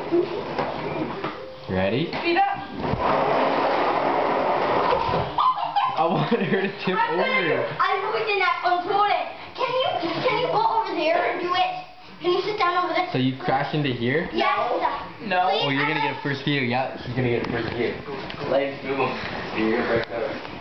Ready? Speed up. I want her to tip over. I'm pushing that control it. Can you go over there and do it? Can you sit down over there? So you crash into here? Yes. No. Please, Oh, you're gonna get a first view. Yeah, she's gonna get a first view. Legs move. You're gonna break that.